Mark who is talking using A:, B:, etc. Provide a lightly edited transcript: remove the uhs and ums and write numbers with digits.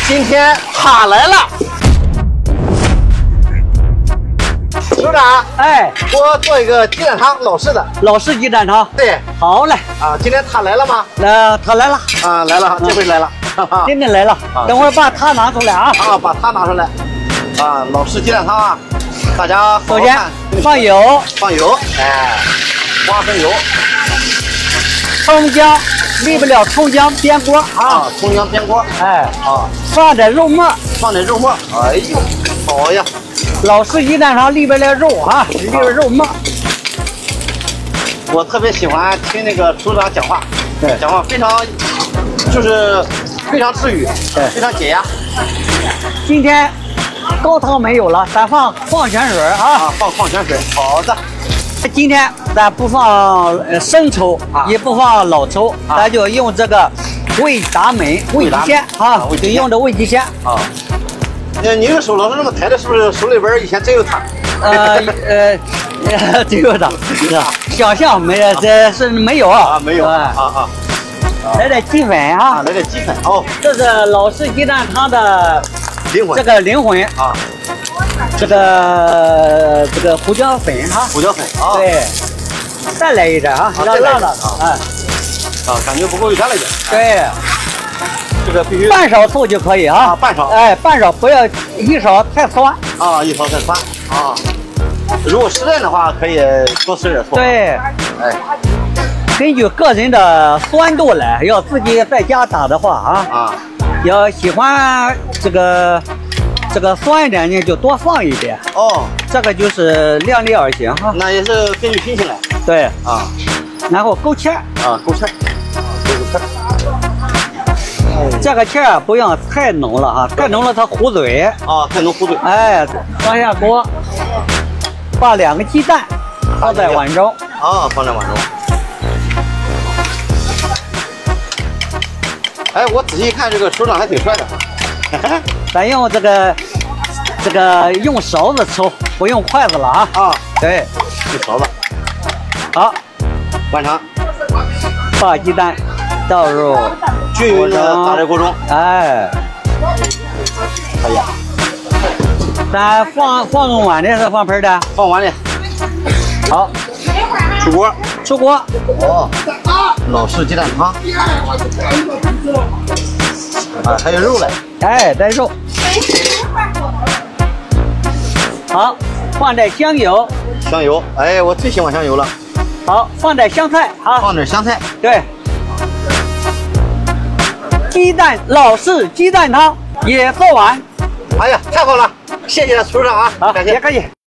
A: 今天他来了。首长，
B: 哎，
A: 给我做一个鸡蛋汤，老式的。
B: 老式鸡蛋汤。
A: 对，
B: 好嘞。
A: 啊，今天他来了吗？
B: 他来了。
A: 啊，来了，这回来了。
B: 今天来了。等会儿把它拿出来啊。
A: 啊，把它拿出来。啊，老式鸡蛋汤啊，大家
B: 首先放油，
A: 哎，花生油，
B: 葱姜，离不了葱姜煸锅啊，
A: 葱姜煸锅，
B: 哎
A: 啊，
B: 放点肉末，
A: 哎呦，好呀，
B: 老式鸡蛋汤里边的肉啊，里边肉末。
A: 我特别喜欢听那个厨长讲话，
B: 对，
A: 讲话非常治愈，
B: 对，
A: 非常解压。
B: 今天高汤没有了，咱放矿泉水啊，
A: 放矿泉水。好的。
B: 今天咱不放生抽，也不放老抽，咱就用这个味达美味极鲜啊，就用的味极鲜
A: 啊。您这手老是这么抬的，是不是手里边以前真有它？
B: 真有的，想象没有，这是没有啊，
A: 没有啊。
B: 来点鸡粉啊，
A: 来点鸡粉哦，
B: 这是老式鸡蛋汤的
A: 灵魂，
B: 这个灵魂
A: 啊。
B: 这个胡椒粉哈，
A: 胡椒粉啊，
B: 对，再来一点啊，辣的啊，
A: 感觉不够，再来一点。
B: 对，
A: 这个必须
B: 半勺醋就可以啊，
A: 半勺，
B: 哎，半勺，不要一勺太酸
A: 啊，一勺太酸啊。如果实在的话，可以多施点醋。对，哎，
B: 根据个人的酸度来，要自己在家打的话啊，要喜欢这个酸一点呢，就多放一点
A: 哦。这
B: 个就是量力而行哈。
A: 那也是根据心情来。
B: 对
A: 啊，
B: 然后勾芡
A: 啊，勾芡，
B: 这个芡不要太浓了啊，太浓了它糊嘴
A: 啊，太浓糊嘴。
B: 哎，放下锅，把2个鸡蛋放在碗中
A: 啊，放在碗中。哎，我仔细一看，这个首长还挺帅的。
B: 咱用这个用勺子抽，不用筷子了啊！
A: 啊，
B: 对，
A: 用勺子。
B: 好，
A: 完成。
B: 把鸡蛋倒入
A: 均匀的打在锅中。
B: 哎，
A: 可以。
B: 咱放碗的还是放盆的？
A: 放碗里。
B: 好，出锅。
A: 哦，老式鸡蛋汤。啊，还有肉嘞。
B: 哎，带肉。好，放点香油。
A: 香油，哎，我最喜欢香油了。
B: 好，放点香菜啊。
A: 放点香菜。
B: 对。老式鸡蛋汤也做完。
A: 哎呀，太好了，谢谢厨长啊，
B: 好，
A: 感谢。
B: 也可以。